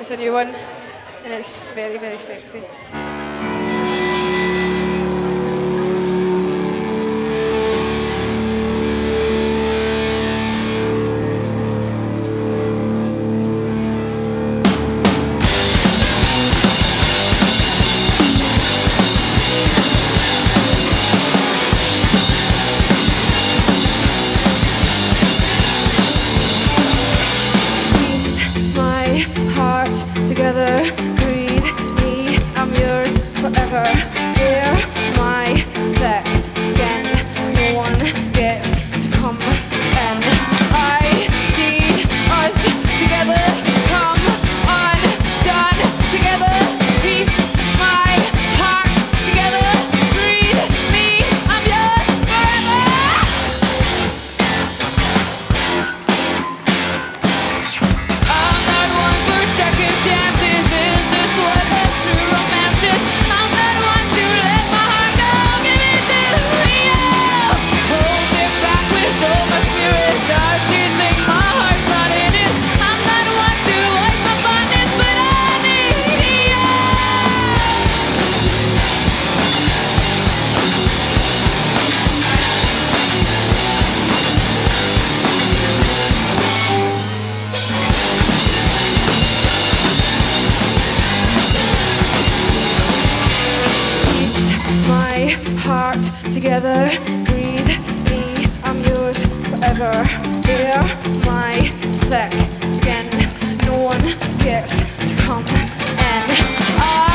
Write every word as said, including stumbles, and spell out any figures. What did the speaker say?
It's a new one, and it's very, very sexy. Together, breathe me, I'm yours forever. Wear my thick skin, no one gets to come in. I see us together, come undone together. Peace, my heart together, breathe me, I'm yours forever. I'm not one for second chances. Is this what a true romance is? I'm not one to let my heart go. Give it to you. Hold it back with all my spirit. Does it make my heart start in it? I'm not one to waste my fondness, but I need you. My heart together, breathe me, I'm yours forever. Wear my thick skin, no one gets to come in. I